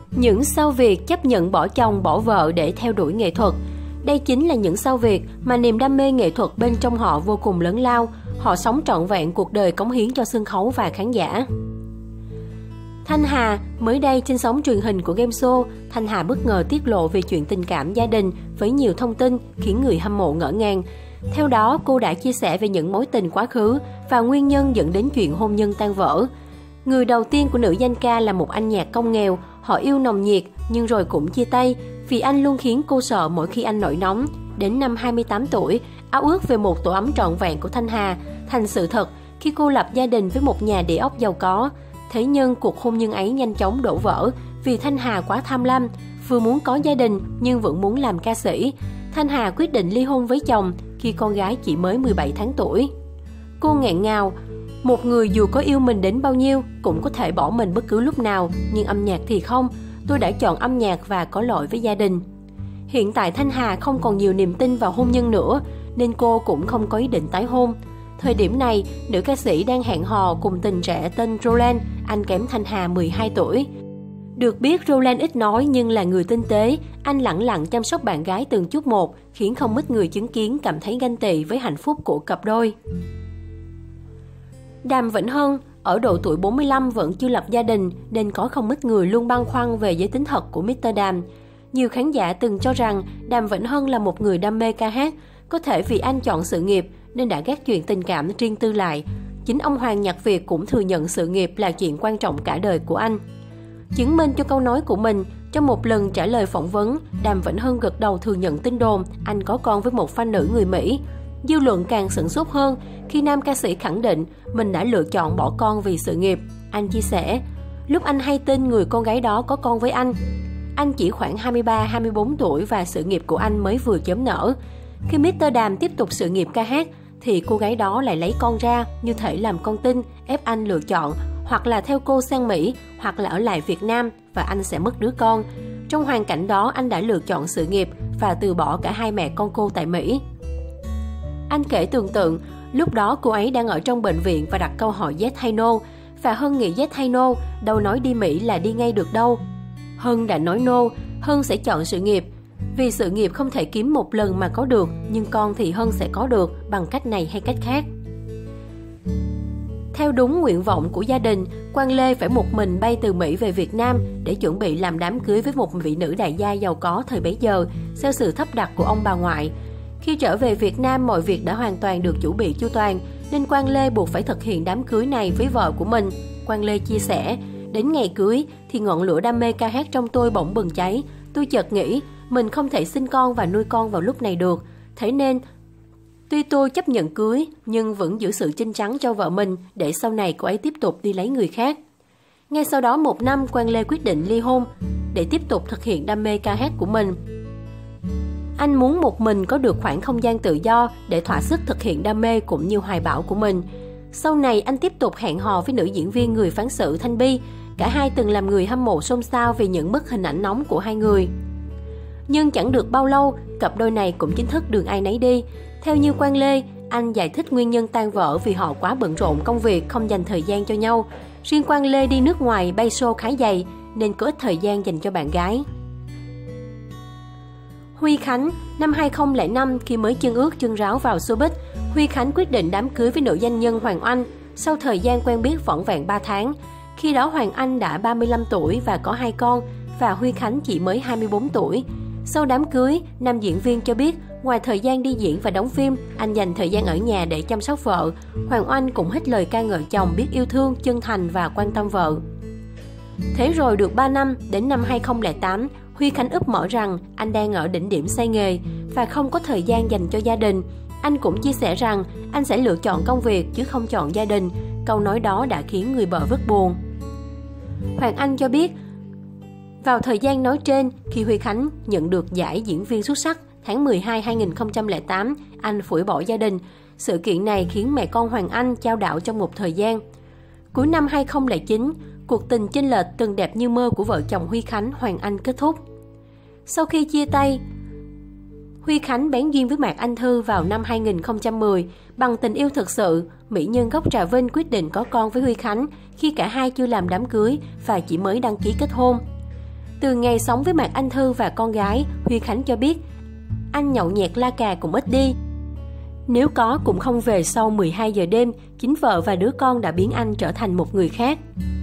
Những sao Việt chấp nhận bỏ chồng bỏ vợ để theo đuổi nghệ thuật. Đây chính là những sao Việt mà niềm đam mê nghệ thuật bên trong họ vô cùng lớn lao. Họ sống trọn vẹn cuộc đời cống hiến cho sân khấu và khán giả. Thanh Hà, mới đây trên sóng truyền hình của game show, Thanh Hà bất ngờ tiết lộ về chuyện tình cảm gia đình với nhiều thông tin khiến người hâm mộ ngỡ ngàng. Theo đó, cô đã chia sẻ về những mối tình quá khứ và nguyên nhân dẫn đến chuyện hôn nhân tan vỡ. Người đầu tiên của nữ danh ca là một anh nhạc công nghèo, họ yêu nồng nhiệt nhưng rồi cũng chia tay vì anh luôn khiến cô sợ mỗi khi anh nổi nóng. Đến năm 28 tuổi, ao ước về một tổ ấm trọn vẹn của Thanh Hà thành sự thật khi cô lập gia đình với một nhà địa ốc giàu có. Thế nhưng cuộc hôn nhân ấy nhanh chóng đổ vỡ vì Thanh Hà quá tham lam, vừa muốn có gia đình nhưng vẫn muốn làm ca sĩ. Thanh Hà quyết định ly hôn với chồng khi con gái chỉ mới 17 tháng tuổi. Cô nghẹn ngào, một người dù có yêu mình đến bao nhiêu cũng có thể bỏ mình bất cứ lúc nào, nhưng âm nhạc thì không. Tôi đã chọn âm nhạc và có lỗi với gia đình. Hiện tại Thanh Hà không còn nhiều niềm tin vào hôn nhân nữa nên cô cũng không có ý định tái hôn. Thời điểm này, nữ ca sĩ đang hẹn hò cùng tình trẻ tên Roland, anh kém Thanh Hà 12 tuổi. Được biết Roland ít nói nhưng là người tinh tế, anh lẳng lặng chăm sóc bạn gái từng chút một, khiến không ít người chứng kiến cảm thấy ganh tị với hạnh phúc của cặp đôi. Đàm Vĩnh Hưng, ở độ tuổi 45 vẫn chưa lập gia đình nên có không ít người luôn băn khoăn về giới tính thật của Mr. Đàm. Nhiều khán giả từng cho rằng Đàm Vĩnh Hưng là một người đam mê ca hát, có thể vì anh chọn sự nghiệp nên đã gác chuyện tình cảm riêng tư lại. Chính ông Hoàng Nhật Việt cũng thừa nhận sự nghiệp là chuyện quan trọng cả đời của anh. Chứng minh cho câu nói của mình, trong một lần trả lời phỏng vấn, Đàm Vĩnh Hưng gật đầu thừa nhận tin đồn anh có con với một fan nữ người Mỹ. Dư luận càng sửng sốt hơn khi nam ca sĩ khẳng định mình đã lựa chọn bỏ con vì sự nghiệp. Anh chia sẻ, lúc anh hay tin người con gái đó có con với anh chỉ khoảng 23-24 tuổi và sự nghiệp của anh mới vừa chớm nở. Khi Mr. Đàm tiếp tục sự nghiệp ca hát, thì cô gái đó lại lấy con ra như thể làm con tin, ép anh lựa chọn, hoặc là theo cô sang Mỹ, hoặc là ở lại Việt Nam và anh sẽ mất đứa con. Trong hoàn cảnh đó, anh đã lựa chọn sự nghiệp và từ bỏ cả hai mẹ con cô tại Mỹ. Anh kể tưởng tượng, lúc đó cô ấy đang ở trong bệnh viện và đặt câu hỏi yes hay no, và Hân nghĩ yes hay no, đâu nói đi Mỹ là đi ngay được đâu. Hân đã nói no, Hân sẽ chọn sự nghiệp. Vì sự nghiệp không thể kiếm một lần mà có được, nhưng con thì Hân sẽ có được bằng cách này hay cách khác. Theo đúng nguyện vọng của gia đình, Quang Lê phải một mình bay từ Mỹ về Việt Nam để chuẩn bị làm đám cưới với một vị nữ đại gia giàu có thời bấy giờ, theo sự thấp đặt của ông bà ngoại. Khi trở về Việt Nam, mọi việc đã hoàn toàn được chuẩn bị chu toàn, nên Quang Lê buộc phải thực hiện đám cưới này với vợ của mình. Quang Lê chia sẻ, đến ngày cưới thì ngọn lửa đam mê ca hát trong tôi bỗng bừng cháy. Tôi chợt nghĩ, mình không thể sinh con và nuôi con vào lúc này được. Thế nên, tuy tôi chấp nhận cưới, nhưng vẫn giữ sự chín chắn cho vợ mình để sau này cô ấy tiếp tục đi lấy người khác. Ngay sau đó 1 năm, Quang Lê quyết định ly hôn để tiếp tục thực hiện đam mê ca hát của mình. Anh muốn một mình có được khoảng không gian tự do để thỏa sức thực hiện đam mê cũng như hoài bão của mình. Sau này, anh tiếp tục hẹn hò với nữ diễn viên người phán xử Thanh Bi. Cả hai từng làm người hâm mộ xôn xao vì những bức hình ảnh nóng của hai người. Nhưng chẳng được bao lâu, cặp đôi này cũng chính thức đường ai nấy đi. Theo như Quang Lê, anh giải thích nguyên nhân tan vỡ vì họ quá bận rộn công việc, không dành thời gian cho nhau. Riêng Quang Lê đi nước ngoài bay show khá dày nên có ít thời gian dành cho bạn gái. Huy Khánh, năm 2005 khi mới chân ướt chân ráo vào showbiz, Huy Khánh quyết định đám cưới với nữ doanh nhân Hoàng Oanh sau thời gian quen biết vỏn vẹn 3 tháng. Khi đó Hoàng Anh đã 35 tuổi và có 2 con và Huy Khánh chỉ mới 24 tuổi. Sau đám cưới, nam diễn viên cho biết ngoài thời gian đi diễn và đóng phim, anh dành thời gian ở nhà để chăm sóc vợ. Hoàng Oanh cũng hết lời ca ngợi chồng biết yêu thương, chân thành và quan tâm vợ. Thế rồi được 3 năm, đến năm 2008, Huy Khánh úp mở rằng anh đang ở đỉnh điểm say nghề và không có thời gian dành cho gia đình. Anh cũng chia sẻ rằng anh sẽ lựa chọn công việc chứ không chọn gia đình. Câu nói đó đã khiến người vợ rất buồn. Hoàng Anh cho biết, vào thời gian nói trên, khi Huy Khánh nhận được giải diễn viên xuất sắc tháng 12 2008, anh phủi bỏ gia đình. Sự kiện này khiến mẹ con Hoàng Anh chao đảo trong một thời gian. Cuối năm 2009, cuộc tình chênh lệch từng đẹp như mơ của vợ chồng Huy Khánh, Hoàng Anh kết thúc. Sau khi chia tay, Huy Khánh bén duyên với Mạc Anh Thư vào năm 2010. Bằng tình yêu thực sự, mỹ nhân gốc Trà Vinh quyết định có con với Huy Khánh khi cả hai chưa làm đám cưới và chỉ mới đăng ký kết hôn. Từ ngày sống với Mạc Anh Thư và con gái, Huy Khánh cho biết anh nhậu nhẹt la cà cũng ít đi. Nếu có cũng không về sau 12 giờ đêm, chính vợ và đứa con đã biến anh trở thành một người khác.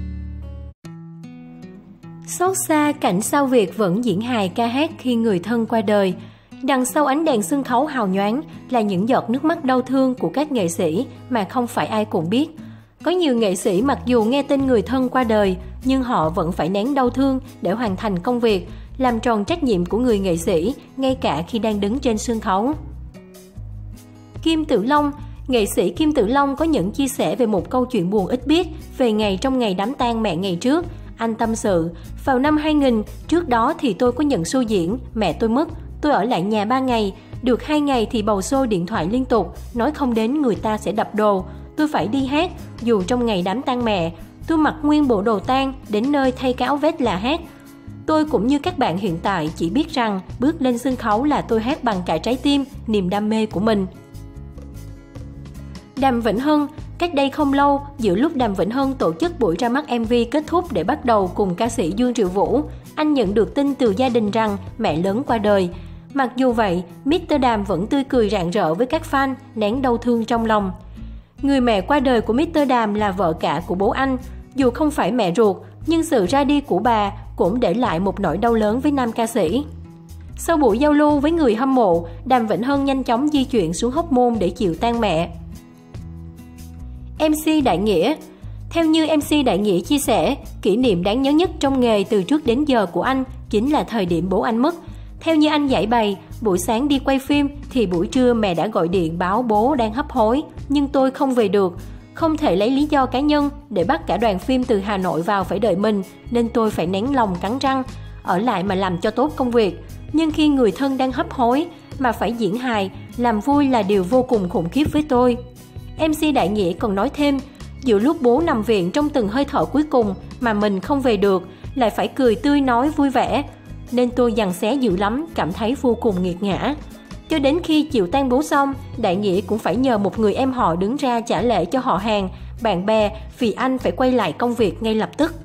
Xót xa cảnh sao Việt vẫn diễn hài ca hát khi người thân qua đời. Đằng sau ánh đèn sân khấu hào nhoáng là những giọt nước mắt đau thương của các nghệ sĩ mà không phải ai cũng biết. Có nhiều nghệ sĩ mặc dù nghe tin người thân qua đời, nhưng họ vẫn phải nén đau thương để hoàn thành công việc, làm tròn trách nhiệm của người nghệ sĩ, ngay cả khi đang đứng trên sân khấu. Kim Tử Long, nghệ sĩ Kim Tử Long có những chia sẻ về một câu chuyện buồn ít biết về trong ngày đám tang mẹ ngày trước. Anh tâm sự, vào năm 2000, trước đó thì tôi có nhận show diễn, mẹ tôi mất, tôi ở lại nhà 3 ngày, được 2 ngày thì bầu xô điện thoại liên tục, nói không đến người ta sẽ đập đồ. Tôi phải đi hát, dù trong ngày đám tang mẹ, tôi mặc nguyên bộ đồ tang, đến nơi thay cái áo vest là hát. Tôi cũng như các bạn hiện tại chỉ biết rằng bước lên sân khấu là tôi hát bằng cả trái tim, niềm đam mê của mình. Đàm Vĩnh Hưng, cách đây không lâu, giữa lúc Đàm Vĩnh Hưng tổ chức buổi ra mắt MV kết thúc để bắt đầu cùng ca sĩ Dương Triệu Vũ, anh nhận được tin từ gia đình rằng mẹ lớn qua đời. Mặc dù vậy, Mr. Đàm vẫn tươi cười rạng rỡ với các fan, nén đau thương trong lòng. Người mẹ qua đời của Mr. Đàm là vợ cả của bố anh. Dù không phải mẹ ruột, nhưng sự ra đi của bà cũng để lại một nỗi đau lớn với nam ca sĩ. Sau buổi giao lưu với người hâm mộ, Đàm Vĩnh Hưng nhanh chóng di chuyển xuống Hóc Môn để chịu tang mẹ. MC Đại Nghĩa. Theo như MC Đại Nghĩa chia sẻ, kỷ niệm đáng nhớ nhất trong nghề từ trước đến giờ của anh chính là thời điểm bố anh mất. Theo như anh giải bày, buổi sáng đi quay phim thì buổi trưa mẹ đã gọi điện báo bố đang hấp hối, nhưng tôi không về được. Không thể lấy lý do cá nhân để bắt cả đoàn phim từ Hà Nội vào phải đợi mình, nên tôi phải nén lòng cắn răng, ở lại mà làm cho tốt công việc. Nhưng khi người thân đang hấp hối mà phải diễn hài, làm vui là điều vô cùng khủng khiếp với tôi. MC Đại Nghĩa còn nói thêm, giữa lúc bố nằm viện trong từng hơi thở cuối cùng mà mình không về được, lại phải cười tươi nói vui vẻ, nên tôi giằng xé dữ lắm, cảm thấy vô cùng nghiệt ngã. Cho đến khi chịu tang bố xong, Đại Nghĩa cũng phải nhờ một người em họ đứng ra trả lễ cho họ hàng, bạn bè vì anh phải quay lại công việc ngay lập tức.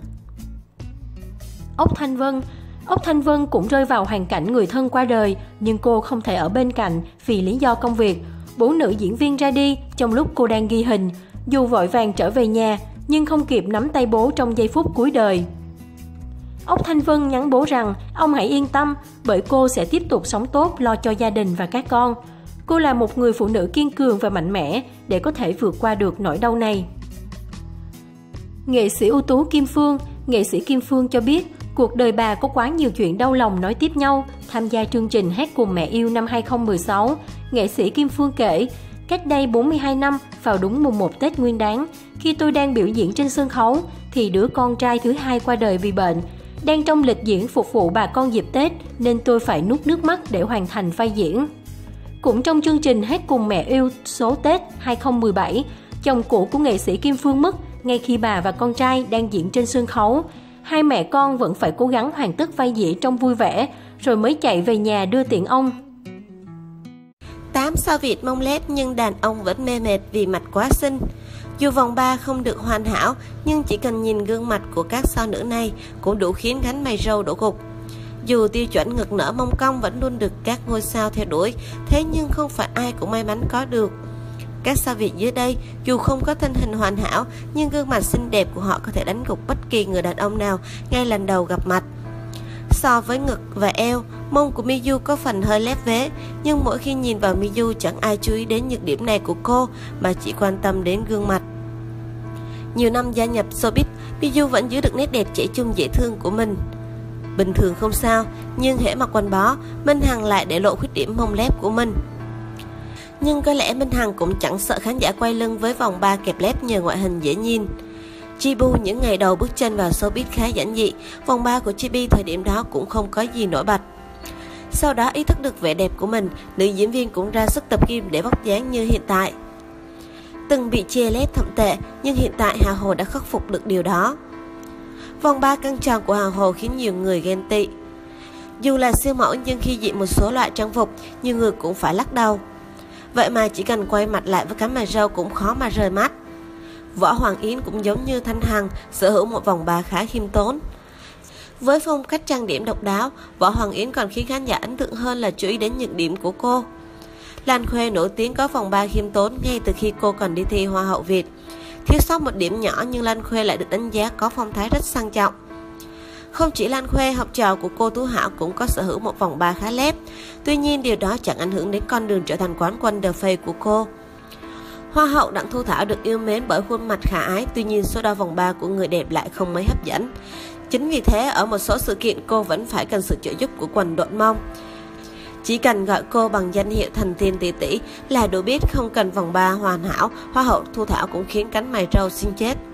Ốc Thanh Vân cũng rơi vào hoàn cảnh người thân qua đời, nhưng cô không thể ở bên cạnh vì lý do công việc. Bố nữ diễn viên ra đi trong lúc cô đang ghi hình, dù vội vàng trở về nhà nhưng không kịp nắm tay bố trong giây phút cuối đời. Ốc Thanh Vân nhắn bố rằng ông hãy yên tâm bởi cô sẽ tiếp tục sống tốt lo cho gia đình và các con. Cô là một người phụ nữ kiên cường và mạnh mẽ để có thể vượt qua được nỗi đau này. Nghệ sĩ ưu tú Kim Phương. Nghệ sĩ Kim Phương cho biết cuộc đời bà có quá nhiều chuyện đau lòng nối tiếp nhau. Tham gia chương trình Hát Cùng Mẹ Yêu năm 2016, nghệ sĩ Kim Phương kể, cách đây 42 năm, vào đúng mùng 1 Tết Nguyên Đán, khi tôi đang biểu diễn trên sân khấu, thì đứa con trai thứ hai qua đời vì bệnh. Đang trong lịch diễn phục vụ bà con dịp Tết, nên tôi phải nuốt nước mắt để hoàn thành vai diễn. Cũng trong chương trình Hát Cùng Mẹ Yêu số Tết 2017, chồng cũ của nghệ sĩ Kim Phương mất ngay khi bà và con trai đang diễn trên sân khấu. Hai mẹ con vẫn phải cố gắng hoàn tất vai diễn trong vui vẻ, rồi mới chạy về nhà đưa tiễn ông. 8 sao Việt mông lép nhưng đàn ông vẫn mê mệt vì mặt quá xinh. Dù vòng 3 không được hoàn hảo, nhưng chỉ cần nhìn gương mặt của các sao nữ này cũng đủ khiến gánh mày râu đổ gục. Dù tiêu chuẩn ngực nở mông cong vẫn luôn được các ngôi sao theo đuổi, thế nhưng không phải ai cũng may mắn có được. Các sao Việt dưới đây dù không có thân hình hoàn hảo, nhưng gương mặt xinh đẹp của họ có thể đánh gục bất kỳ người đàn ông nào ngay lần đầu gặp mặt. So với ngực và eo, mông của Miyu có phần hơi lép vế, nhưng mỗi khi nhìn vào Miyu chẳng ai chú ý đến nhược điểm này của cô mà chỉ quan tâm đến gương mặt. Nhiều năm gia nhập showbiz, Miyu vẫn giữ được nét đẹp trẻ trung dễ thương của mình. Bình thường không sao, nhưng hễ mặc quần bó, Minh Hằng lại để lộ khuyết điểm mông lép của mình. Nhưng có lẽ Minh Hằng cũng chẳng sợ khán giả quay lưng với vòng 3 kẹp lép nhờ ngoại hình dễ nhìn. Chibu những ngày đầu bước chân vào showbiz khá giản dị, vòng 3 của Chibi thời điểm đó cũng không có gì nổi bật. Sau đó ý thức được vẻ đẹp của mình, nữ diễn viên cũng ra sức tập gym để vóc dáng như hiện tại. Từng bị chê lép thậm tệ, nhưng hiện tại Hà Hồ đã khắc phục được điều đó. Vòng 3 căng tròn của Hà Hồ khiến nhiều người ghen tị. Dù là siêu mẫu nhưng khi diện một số loại trang phục, nhiều người cũng phải lắc đầu. Vậy mà chỉ cần quay mặt lại với cánh mày râu cũng khó mà rời mắt. Võ Hoàng Yến cũng giống như Thanh Hằng, sở hữu một vòng 3 khá khiêm tốn. Với phong cách trang điểm độc đáo, Võ Hoàng Yến còn khiến khán giả ấn tượng hơn là chú ý đến nhược điểm của cô. Lan Khuê nổi tiếng có vòng ba khiêm tốn ngay từ khi cô còn đi thi Hoa hậu Việt. Thiếu sót một điểm nhỏ nhưng Lan Khuê lại được đánh giá có phong thái rất sang trọng. Không chỉ Lan Khuê, học trò của cô Tú Hảo cũng có sở hữu một vòng ba khá lép. Tuy nhiên điều đó chẳng ảnh hưởng đến con đường trở thành quán quân The Face của cô. Hoa hậu Đặng Thu Thảo được yêu mến bởi khuôn mặt khả ái, tuy nhiên số đo vòng ba của người đẹp lại không mấy hấp dẫn. Chính vì thế ở một số sự kiện cô vẫn phải cần sự trợ giúp của quần đội mông. Chỉ cần gọi cô bằng danh hiệu Thành Thiên Tỷ Tỷ là đủ biết không cần vòng ba hoàn hảo, Hoa hậu Thu Thảo cũng khiến cánh mày râu xin chết.